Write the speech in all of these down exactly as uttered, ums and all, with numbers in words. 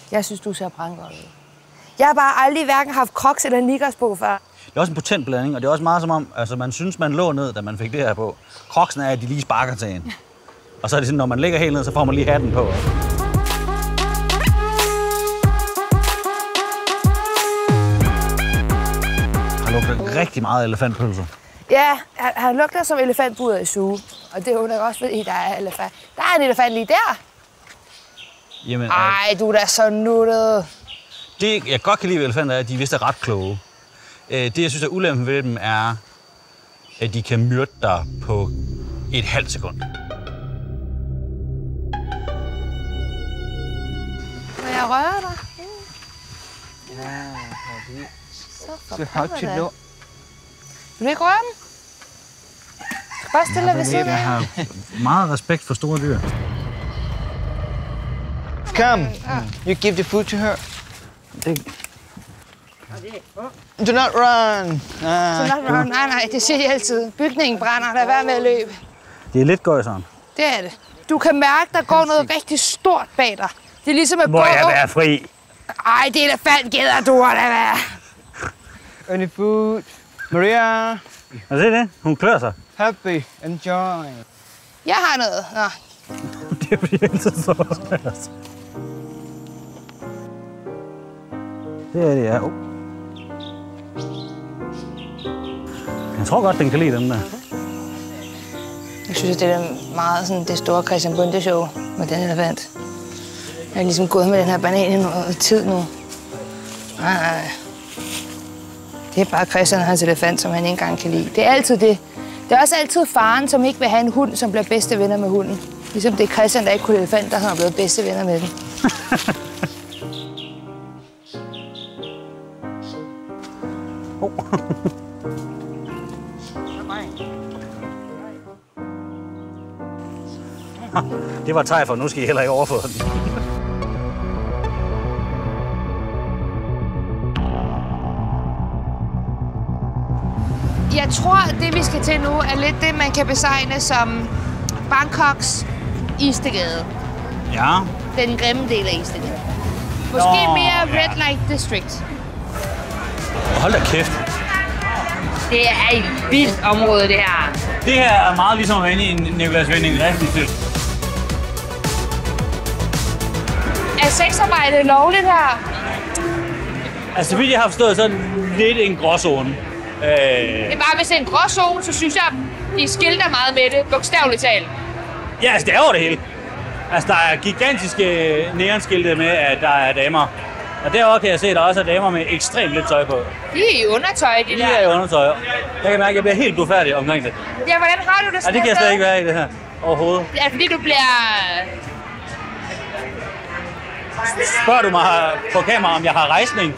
Jeg synes, du ser brandgodt ud. Jeg har bare aldrig hverken haft Crocs eller Knickers på før. Det er også en potent blanding, og det er også meget som om, altså man synes, man lå ned, da man fik det her på. Crocs'en er, at de lige sparker til en. Og så er det sådan, når man ligger helt ned, så får man lige hatten på. Der lugter rigtig meget elefantpølser. Ja, han, han lugter som elefantbuder i suge. Og det er jo nok også, fordi der er elefant. Der er en elefant lige der. Jamen, Ej, du er da så nuttet. Det, jeg godt kan lide ved elefanter, er, at de vist er ret kloge. Det, jeg synes, er ulempen ved dem, er, at de kan myrde dig på et halvt sekund. Må jeg røre dig? Ja, det Så så har du lov. Vil du ikke røre den? Du skal bare stille dig ved siden Jeg af. har meget respekt for store dyr. Come, you give the food to her. Det... Do not run. Så Ah. nej, nej, nej, det siger jeg altid. Bygningen brænder, lad være med at løbe. Det er lidt gøjseren. Det er det. Du kan mærke, der går noget rigtig stort bag dig. Det er ligesom at Må gå... jeg være fri? Ej, det er elefant, gæder du, lad være. Any food? Maria, Er det det? Hun klør sig. happy, enjoy. Jeg har noget. Nå. Det bliver altid så svært. Det er det, ja. Oh. Jeg tror godt, den kan lide den der. Jeg synes, det er meget sådan det store Christian Bonde-show med den elefant. Jeg har ligesom gået med den her banan i noget tid nu. Nej, nej. Det er bare Christian og hans elefant, som han ikke engang kan lide. Det er altid det. Det er også altid faren, som ikke vil have en hund, som bliver bedste venner med hunden. Ligesom det er Christian, der ikke kunne lide elefanter, som er blevet bedste venner med den. Oh. Det var tegn for, nu skal I heller ikke overføre den. Jeg tror, at det, vi skal til nu, er lidt det, man kan betegne som Bangkoks Istegade. Ja. Den grimme del af Istegade. Måske Nå, mere ja. Red Light District. Hold da kæft. Det er et vildt område, det her. Det her er meget ligesom at være inde i en Nicolas Winding rigtig. Er sexarbejde lovligt her? Altså, så vidt jeg har forstået, så er det lidt en gråzone. Øh, Det er bare, hvis det er en gråzone, så synes jeg, de skilter meget med det, bogstaveligt talt. ja, altså, det er over det hele. Altså, der er gigantiske neonskilte med, at der er damer. Og derovre kan jeg se, at der også er damer med ekstremt lidt tøj på. De er i undertøj, de De der. er i undertøj. Jeg kan mærke, at jeg bliver helt blufærdig omkring det. Ja, hvordan har du det Ja, sådan det kan jeg her slet med? ikke være i det her overhovedet. Er det fordi, du bliver... Spørger du mig på kamera, om jeg har rejsning?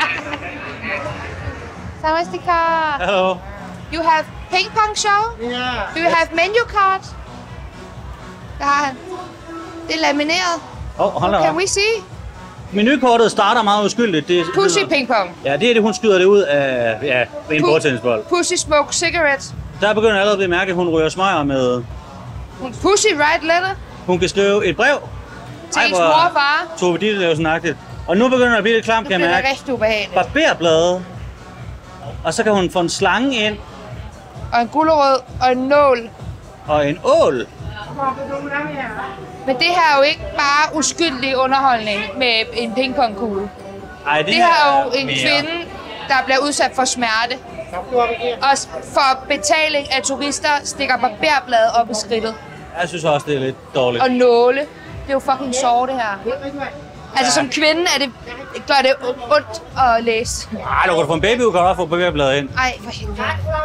Samastika. Hallo. You have ping pong show? Yeah. Do you have menu card? Det har han. Det er lamineret. Åh, oh, hold da Can op. we see? Menukortet starter meget uskyldigt. Det, Pussy ping pong. Ja, det er det, hun skyder det ud af ja, en Pu- bordtennisbold. Pussy smoke cigarette. Der begynder jeg allerede at blive mærke, at hun ryger smøger med... Pussy write letter Hun kan skrive et brev. til ens mor og far. Tove Ditlevsen-agtigt. Og nu begynder det at blive lidt klamt, Nu kan jeg bliver det mærke. rigtig ubehageligt. Barberblade. Og så kan hun få en slange ind. Og en gulerod og en nål. Og en ål. Men det her er jo ikke bare uskyldig underholdning med en pingpongkugle. Ej, det, Det her er jo en mere. kvinde, der bliver udsat for smerte. Og for betaling af turister stikker barberblade op i skridtet. Jeg synes også, det er lidt dårligt. Og nåle. Det er jo fucking sår, det her. Altså som kvinde er det, gør det ondt at læse. Ej, du kan få en baby, du kan også få barberbladet ind. Ej, for helvede.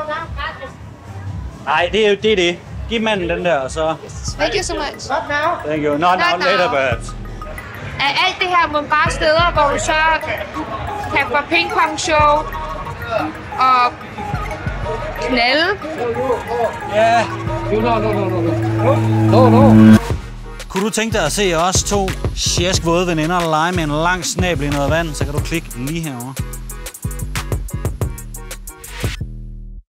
Nej, det er jo det, er det. Giv manden den der, og så... Thank you so much. Thank you. Not now, Not now. later, perhaps. Er alt det her må bare steder, hvor du så kan få pingpong-show og knalde? Ja. No, no, no, no, no. No, no. Kunne du tænke dig at se os to sjask våde veninder lege med en lang snabel i noget vand, så kan du klikke lige herovre.